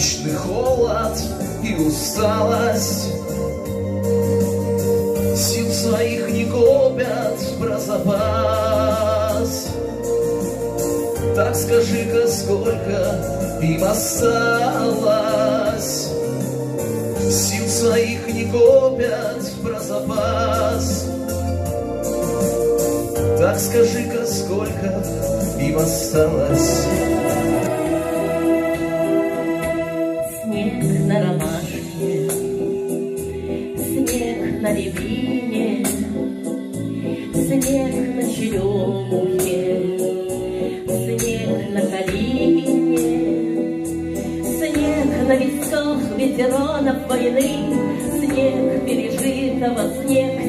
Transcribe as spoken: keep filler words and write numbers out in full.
вечный холод и усталость. Сил своих не копят про запас. Так скажи-ка, сколько им осталось? Сил своих не копят про запас. Так скажи-ка, сколько им осталось? Снег на ромашке, снег на рябине, снег на черемухе, снег на калине, снег на висках ветеранов войны, снег пережитого, снег